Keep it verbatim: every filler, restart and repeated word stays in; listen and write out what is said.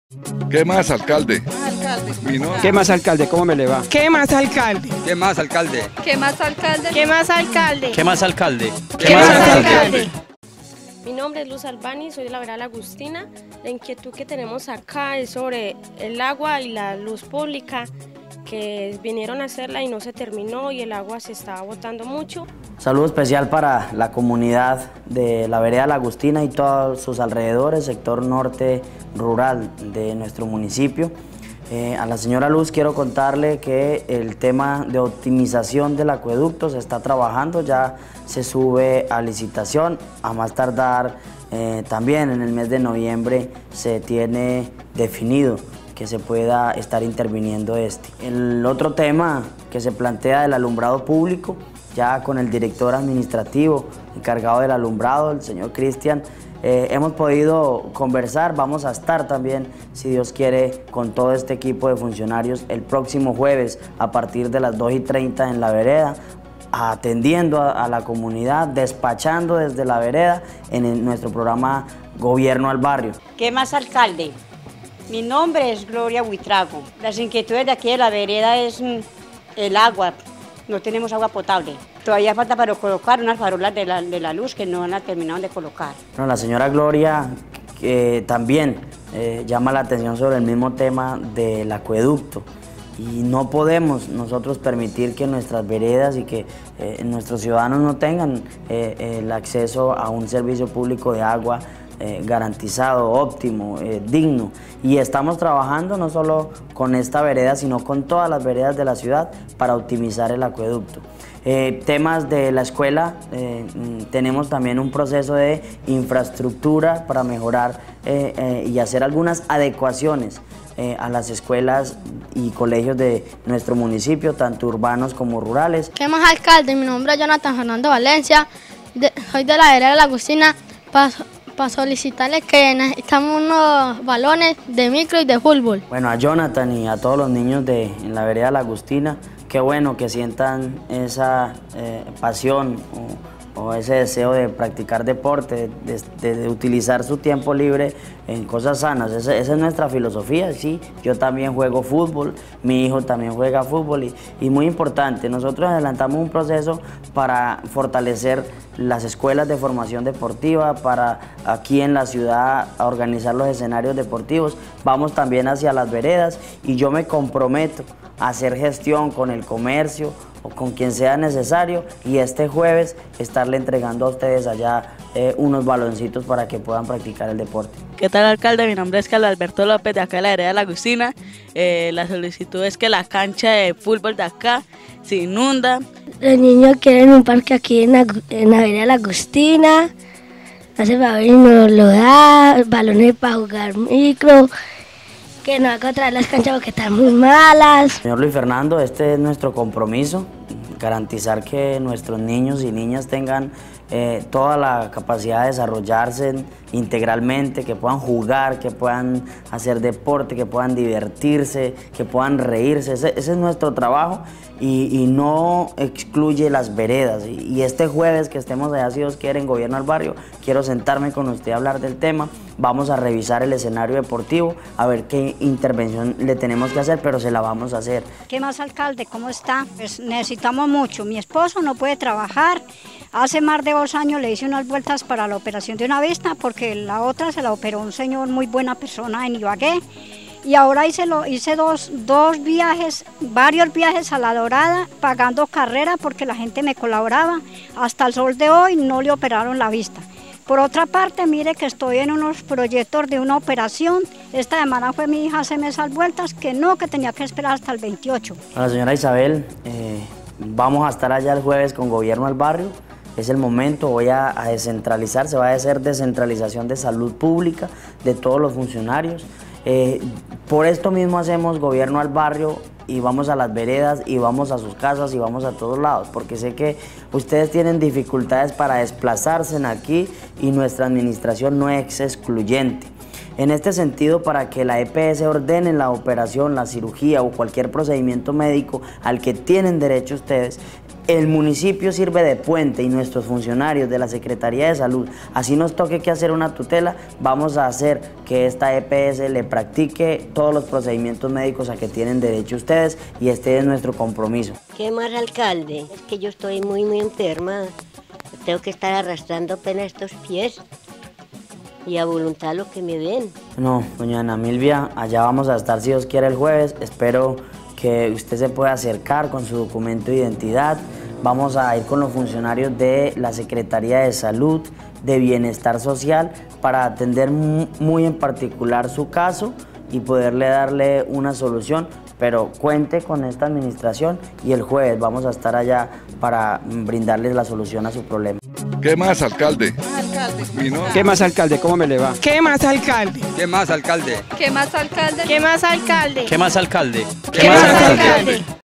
¿Qué más, alcalde? Alcalde. Mi nombre. ¿Qué más, alcalde? ¿Cómo me le va? ¿Qué más, alcalde? ¿Qué más, alcalde? ¿Qué más, alcalde? ¿Qué más, alcalde? ¿Qué más, alcalde? ¿Qué más, alcalde? Mi nombre es Luz Albani, soy de la vereda Agustina. La inquietud que tenemos acá es sobre el agua y la luz pública, que vinieron a hacerla y no se terminó y el agua se estaba botando mucho. Saludo especial para la comunidad de la vereda La Agustina y todos sus alrededores, sector norte rural de nuestro municipio. Eh, a la señora Luz quiero contarle que el tema de optimización del acueducto se está trabajando, ya se sube a licitación, a más tardar eh, también en el mes de noviembre se tiene definido que se pueda estar interviniendo este. El otro tema que se plantea del alumbrado público, ya con el director administrativo encargado del alumbrado, el señor Cristian, eh, hemos podido conversar, vamos a estar también, si Dios quiere, con todo este equipo de funcionarios el próximo jueves a partir de las dos y treinta en la vereda, atendiendo a, a la comunidad, despachando desde la vereda en el, nuestro programa Gobierno al Barrio. ¿Qué más, alcalde? Mi nombre es Gloria Buitrago. Las inquietudes de aquí de la vereda es el agua. No tenemos agua potable. Todavía falta para colocar unas farolas de la, de la luz que no han terminado de colocar. Bueno, la señora Gloria eh, también eh, llama la atención sobre el mismo tema del acueducto. Y no podemos nosotros permitir que nuestras veredas y que eh, nuestros ciudadanos no tengan eh, el acceso a un servicio público de agua Eh, garantizado, óptimo, eh, digno. Y estamos trabajando no solo con esta vereda, sino con todas las veredas de la ciudad para optimizar el acueducto. Eh, temas de la escuela, eh, tenemos también un proceso de infraestructura para mejorar eh, eh, y hacer algunas adecuaciones eh, a las escuelas y colegios de nuestro municipio, tanto urbanos como rurales. ¿Qué más, alcalde? Mi nombre es Jonathan Fernando Valencia, de, soy de la vereda La Agustina. Paso, para solicitarles que necesitamos unos balones de micro y de fútbol. Bueno, a Jonathan y a todos los niños de en la vereda La Agustina, qué bueno que sientan esa eh, pasión o, o ese deseo de practicar deporte, de, de, de utilizar su tiempo libre en cosas sanas. Esa, esa es nuestra filosofía, sí. Yo también juego fútbol, mi hijo también juega fútbol y, y muy importante, nosotros adelantamos un proceso para fortalecer las escuelas de formación deportiva, para aquí en la ciudad a organizar los escenarios deportivos. Vamos también hacia las veredas y yo me comprometo a hacer gestión con el comercio o con quien sea necesario y este jueves estarle entregando a ustedes allá eh, unos baloncitos para que puedan practicar el deporte. ¿Qué tal, alcalde? Mi nombre es Carlos Alberto López, de acá de la vereda La Agustina. Eh, la solicitud es que la cancha de fútbol de acá se inunda. Los niños quieren un parque aquí en la, en la vereda La Agustina. Hace favor y nos lo da, balones para jugar micro, que no haga traer las canchas porque están muy malas. Señor Luis Fernando, este es nuestro compromiso, garantizar que nuestros niños y niñas tengan eh, toda la capacidad de desarrollarse integralmente, que puedan jugar, que puedan hacer deporte, que puedan divertirse, que puedan reírse. Ese, ese es nuestro trabajo y, y no excluye las veredas. Y, y este jueves que estemos allá, si Dios quiere, en Gobierno al Barrio, quiero sentarme con usted a hablar del tema. Vamos a revisar el escenario deportivo, a ver qué intervención le tenemos que hacer, pero se la vamos a hacer. ¿Qué más, alcalde? ¿Cómo está? Pues necesitamos mucho. Mi esposo no puede trabajar. Hace más de dos años le hice unas vueltas para la operación de una vista, porque la otra se la operó un señor muy buena persona en Ibagué. Y ahora hice, lo, hice dos, dos viajes, varios viajes a La Dorada, pagando carrera porque la gente me colaboraba. Hasta el sol de hoy no le operaron la vista. Por otra parte, mire que estoy en unos proyectos de una operación. Esta semana fue mi hija a hacerme esas vueltas, que no, que tenía que esperar hasta el veintiocho. A la señora Isabel, eh, vamos a estar allá el jueves con Gobierno al Barrio. Es el momento, voy a, a descentralizar, se va a hacer descentralización de salud pública de todos los funcionarios. Eh, por esto mismo hacemos Gobierno al Barrio y vamos a las veredas y vamos a sus casas y vamos a todos lados, porque sé que ustedes tienen dificultades para desplazarse en aquí y nuestra administración no es excluyente. En este sentido, para que la E P S ordene la operación, la cirugía o cualquier procedimiento médico al que tienen derecho ustedes, El municipio sirve de puente y nuestros funcionarios de la Secretaría de Salud, así nos toque que hacer una tutela, vamos a hacer que esta E P S le practique todos los procedimientos médicos a que tienen derecho ustedes y este es nuestro compromiso. ¿Qué más, alcalde? Es que yo estoy muy, muy enferma. Tengo que estar arrastrando apenas estos pies y a voluntad lo que me den. No, doña Ana Milvia, allá vamos a estar si Dios quiere el jueves. Espero que usted se pueda acercar con su documento de identidad. Vamos a ir con los funcionarios de la Secretaría de Salud, de Bienestar Social, para atender muy en particular su caso y poderle darle una solución, pero cuente con esta administración y el jueves vamos a estar allá para brindarles la solución a su problema. ¿Qué más, alcalde? ¿Qué más, alcalde? ¿Cómo me le va? ¿Qué más, alcalde? ¿Qué más, alcalde? ¿Qué más, alcalde? ¿Qué más, alcalde? ¿Qué más, alcalde? ¿Qué más, alcalde?